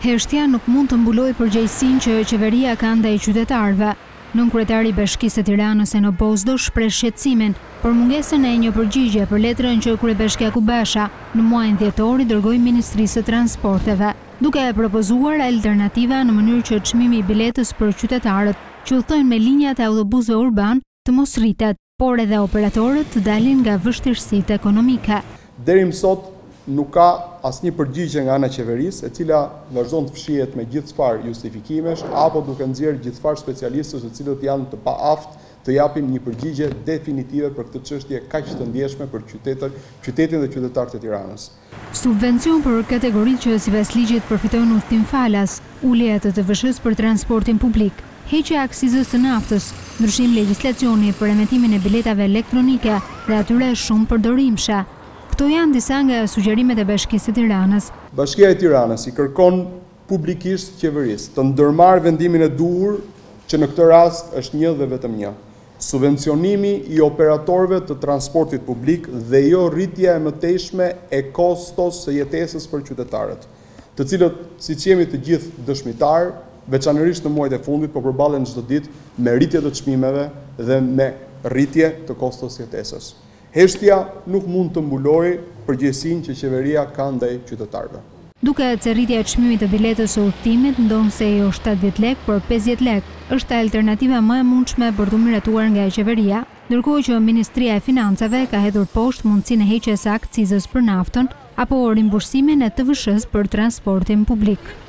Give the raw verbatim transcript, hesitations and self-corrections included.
Heshtja nuk mund të mbulojë përgjegjësinë që qeveria ka ndaj qytetarëve. Nënkryetari i Bashkisë së Tiranës Eno Bozdo shpreh shqetësimin për mungesën e një përgjigje për letrën që kryebashkia Kubesha në muajin dhjetor i dërgoi Ministrisë së Transporteve, duke e propozuar alternativa në mënyrë që çmimi i biletës për qytetarët që udhtojnë me linjat e autobusëve urban të mos rritet, por edhe operatorët të dalin nga vështirësitë ekonomike. Deri më sot nuk ka asnjë përgjigje nga ana e qeverisë, e cila vazhdon të fshihet me gjithë çfarë justifikamesh apo duke nxjerrë gjithë çfarë specialistësh të cilët janë të paaftë të japin një përgjigje definitive për këtë çështje kaq të ndjeshme për qytetin, qytetin dhe qytetarët e Tiranës. Subvencion për kategoritë që sipas ligjit përfitojnë udhtim falas, ulje të T V S-s për transportin publik, heqja e aksizës së naftës, ndryshim legjislacioni për emetimin e biletave elektronike dhe atyre shumë përdorimshë. Këto janë disa nga sugjerimet e Bashkisë së Tiranës. Bashkia e Tiranës i kërkon publikisht qeverisë të ndërmarrë vendimin e duhur, që në këtë rast është një dhe vetëm një: subvencionimi i operatorëve të transportit publik dhe jo rritja e mëtejshme e kostos së jetesës për qytetarët, të cilët, siç jemi të gjithë dëshmitar, veçanërisht në muajt e fundit, po përballen çdo ditë me rritje të çmimeve dhe me rritje të kostos së jetesës. Heshtja nuk mund të mbulojë përgjegjësinë që qeveria ka ndaj qytetarëve. Duket se rritja e çmimit të biletës së udhëtimit ndonse jo shtatëdhjetë lekë, por pesëdhjetë lekë, është alternativa më e mundshme për të miratuar nga qeveria, ndërkohë që Ministria e Financave ka hedhur poshtë mundësinë e heqjes së akcizës për naftën apo rimbursimin e T V S-s për transportin publik.